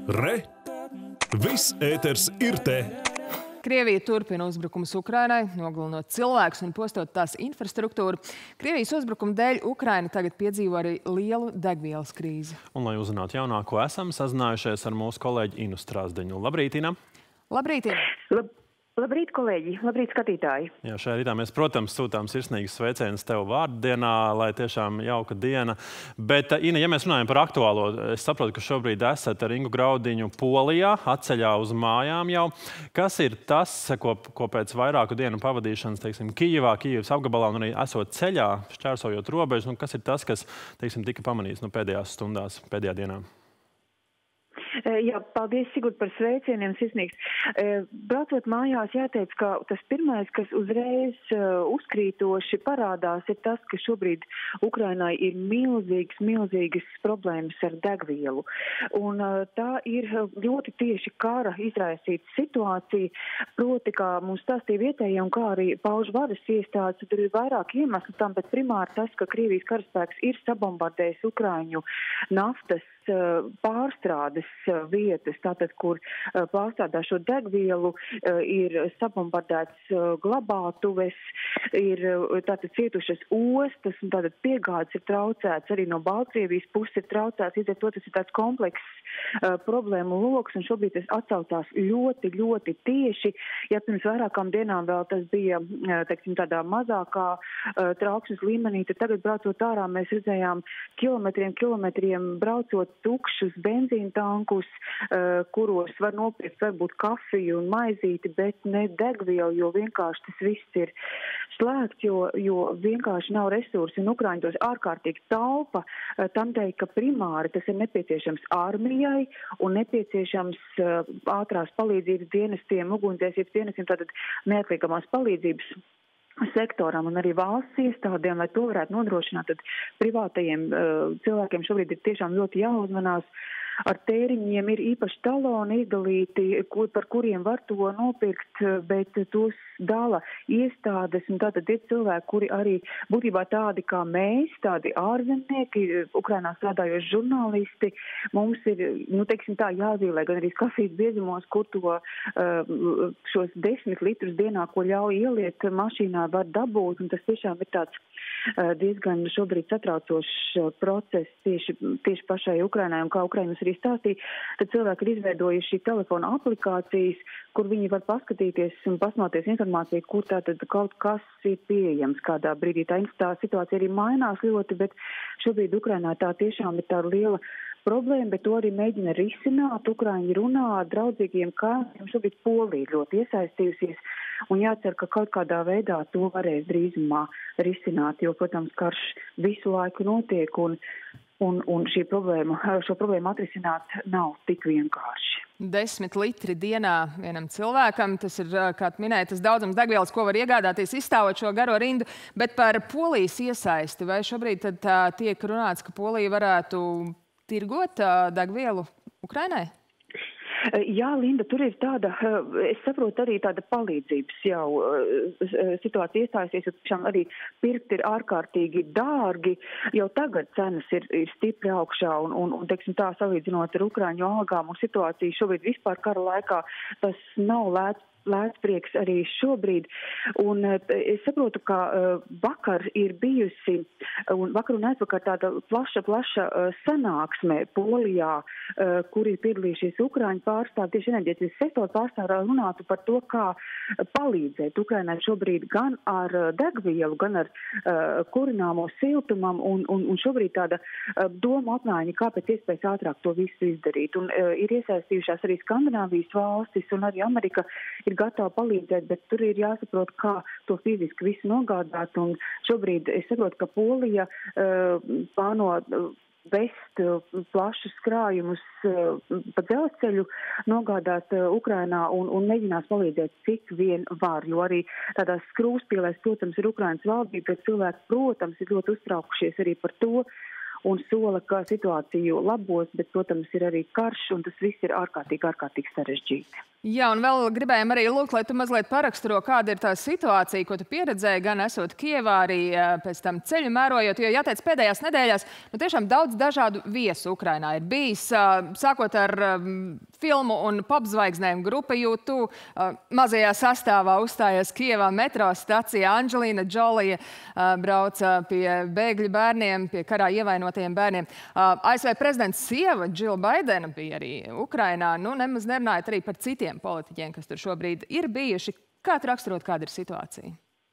Re! Viss ēters ir te! Krievija turpina uzbrukumus Ukrainai, nogalinot cilvēkus un postot tās infrastruktūru. Krievijas uzbrukuma dēļ Ukraina tagad piedzīvo arī lielu degvielas krīzi. Un, lai uzzinātu jaunāko, esam sazinājušies ar mūsu kolēģi Inu Strāzdeņu. Labrīt, Ina! Labrīt, Ina! Labrīt, kolēģi! Labrīt, skatītāji! Jā, šajā rītā mēs, protams, sūtām sirsnīgas sveicienus tev vārdienā, lai tiešām jauka diena. Bet, Ina, ja mēs runājam par aktuālo, es saprotu, ka šobrīd esat ar Ingu Graudiņu Polijā, atceļā uz mājām jau. Kas ir tas, ko pēc vairāku dienu pavadīšanas, teiksim, Kijevas apgabalā un arī esot ceļā, šķērsojot robežu, kas ir tas, kas, teiksim, tika pamanīts pēdējās stundās, pēdējā dienā? Jā, paldies, Sigurd, par sveicieniem, sirsnīgs. Braucot mājās, jāteic, ka tas pirmais, kas uzreiz uzkrītoši parādās, ir tas, ka šobrīd Ukrainai ir milzīgas problēmas ar degvielu. Un tā ir ļoti tieši kara izraisīta situācija, proti, kā mums stāstīja vietējie un kā arī pauž varas iestādes, tur ir vairāk iemeslu tam, bet primāri tas, ka Krievijas karaspēks ir sabombardējis Ukraiņu naftas pārstrādes vietas, tātad, kur pārstrādā šo degvielu, ir sabombardēts glabātuves, ir tātad cietušas ostas, un tātad piegādes ir traucēts, arī no Baltkrievijas puses ir traucēts, līdz ar to tas ir tāds komplekss problēmu loks, un šobrīd tas atsaucās ļoti tieši. Ja pirms vairākām dienām vēl tas bija, teiksim, tādā mazākā trauksmes līmenī, tad tagad braucot ārā mēs redzējām kilometriem braucot tukšus benzīna tankus, kuros var nopirkt varbūt kafiju un maizīti, bet ne degvielu, jo vienkārši tas viss ir slēgts, jo vienkārši nav resursi. Un Ukraiņi tos ārkārtīgi taupa tam dēļ, ka primāri tas ir nepieciešams armijai un nepieciešams ātrās palīdzības dienestiem, ugunsdzēsības dienestiem, tātad neatliekamās palīdzības sektoram un arī valsts iestādēm, lai to varētu nodrošināt, tad privātajiem cilvēkiem šobrīd ir tiešām ļoti jāuzmanās. Ar tēriņiem ir īpaši taloni izdalīti, par kuriem var to nopirkt, bet tos dala iestādes, un tātad ir cilvēki, kuri arī būtībā tādi kā mēs, tādi ārzemnieki, Ukrainā strādājoši žurnālisti, mums ir, teiksim tā, jāzīmē gan arī kafijas biezumos, kur to šos 10 litrus dienā, ko ļauj ieliet mašīnā, var dabūt, un tas tiešām ir tāds diezgan šobrīd satraucošs process tieši pašai Ukrainai, un kā Ukrainas arī stāstīja, tad cilvēki ir izveidojuši telefona aplikācijas, kur viņi var paskatīties un pasmāties informāciju, kur tātad kaut kas ir pieejams kādā brīdī. Tā situācija arī mainās ļoti, bet šobrīd Ukrainā tā tiešām ir tā liela problēma, bet to arī mēģina risināt. Ukraiņi runā ar draudzīgiem kaimiņiem, šobrīd Polija ļoti iesaistījusies, un jācer, ka kaut kādā veidā to varēs drīzumā risināt, jo, protams, karš visu laiku notiek, un šo problēmu atrisināt nav tik vienkārši. 10 litri dienā vienam cilvēkam, tas ir, kā minēja, tas daudzums degvielas, ko var iegādāties, izstāvot šo garo rindu, bet par Polijas iesaisti, vai šobrīd tad tiek runāts, ka Polija varētu tirgot degvielu Ukrainai? Jā, Linda, tur ir tāda, es saprotu, arī tāda palīdzības jau situācija iestājusies, jo tiešām arī pirkt ir ārkārtīgi dārgi. Jau tagad cenas ir stipri augšā un teiksim tā, salīdzinot ar Ukraiņu algām un situāciju šobrīd vispār kara laikā, tas nav lētprieks arī šobrīd. Un es saprotu, ka vakar ir bijusi, un vakar un aizvakar tāda plaša sanāksme Polijā, kur ir piedalījušies Ukraiņu pārstāvji, tieši enerģētikas sektora pārstāvji runātu par to, kā palīdzēt Ukrainai šobrīd gan ar degvielu, gan ar kurināmo siltumam, un šobrīd tāda doma apmaiņa, kā pēc iespējas ātrāk to visu izdarīt. Un ir iesaistījušās arī Skandināvijas valstis, un arī Amerika ir gatava palīdzēt, bet tur ir jāsaprot, kā to fiziski visu nogādāt. Un šobrīd es saprotu, ka Polija plāno vest plašus krājumus pa dzelzceļu, nogādāt Ukrainā un mēģinās palīdzēt, cik vien var. Jo arī tādās skrūvspīlēs, protams, ir Ukrainas valdība, bet cilvēki, protams, ir ļoti uztraukušies arī par to. un sola, ka situāciju labos, bet, protams, ir arī karš, un tas viss ir ārkārtīgi sarežģīti. Jā, un vēl gribējām arī lūgt, lai tu mazliet paraksturo, kāda ir tā situācija, ko tu pieredzēji, gan esot Kievā, arī pēc tam ceļu mērojot, jo, jāteic, pēdējās nedēļās, tiešām daudz dažādu viesu Ukrainā ir bijis, sākot ar filmu un popzvaigznēm grupa U2, mazajā sastāvā uzstājās Kievā metro stacijā. Angelina Jolija brauca pie bēgļu bērniem, pie karā ievainotajiem bērniem. ASV prezidents sieva Džila Baidena bija arī Ukrainā, nemaz nerunājot arī par citiem politiķiem, kas tur šobrīd ir bijuši. Kā tu raksturot, kāda ir situācija?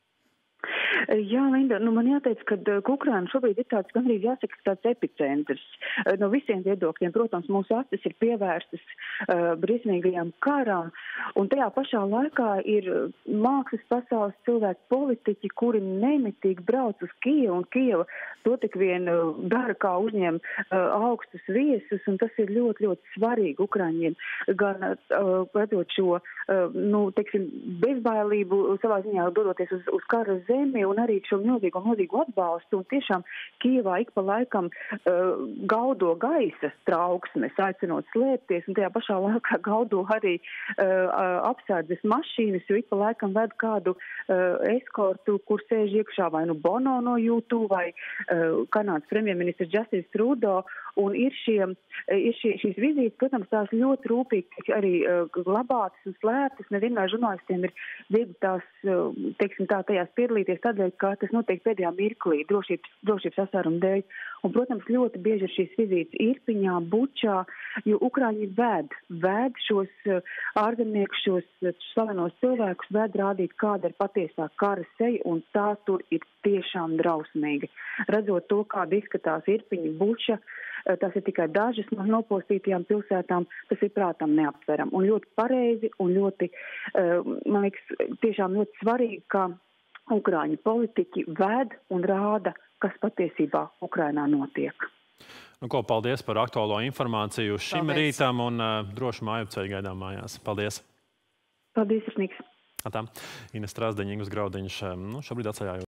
Jā, Linda, man jāteic, ka Ukraina šobrīd ir tāds, gandrīz jāsaka, tāds epicentrs no visiem viedokļiem. Protams, mūsu acis ir pievērstas briesmīgajām karām, un tajā pašā laikā ir mākslas pasaules cilvēki, politiķi, kuri nemitīgi brauc uz Kijevu, un Kijeva to tik vien dara, kā uzņem augstus viesus, un tas ir ļoti, ļoti svarīgi Ukraiņiem, gan redzot šo, teiksim, bezbailību savā ziņā dodoties uz kara zemi, un arī šo milzīgu atbalstu, un tiešām Kijevā ik pa laikam gaudo gaisa trauksmes, aicinot slēpties, un tajā pašā laikā gaudo arī apsardzes mašīnas, jo ik pa laikam ved kādu eskortu, kur sēž iekšā vai Bono no U2 vai Kanādas premjerministrs Justin Trudeau, un ir šīs vizītes, protams, tās ļoti rūpīgi arī glabātas un slēptas. Nevienmēr žurnālistiem ir viegli tās, teiksim tā, tajās piedalīties tādēļ, ka tas notiek pēdējā mirklī, drošības apsvērumu dēļ. Un, protams, ļoti bieži ir šīs vizītes Irpiņā, Bučā, jo Ukraiņi ved šos ārzemniekus, šos slavenos cilvēkus, ved rādīt, kāda ir patiesā kara seja, un tā tur ir tiešām drausmīgi. Redzot to, kāda izskatās Irpiņa, Buča, tas ir tikai dažas no nopostītajām pilsētām, tas ir prātam neaptveram. Un ļoti pareizi un ļoti, man liekas, tiešām ļoti svarīgi, ka Ukraiņu politiķi ved un rāda, kas patiesībā Ukrainā notiek. Paldies par aktuālo informāciju šim rītam un drošu māju ceļu gaidām mājās. Paldies! Paldies, Sirsnīgs! Ines Strasdeņa, Ingus Graudiņš šobrīd atceļājot.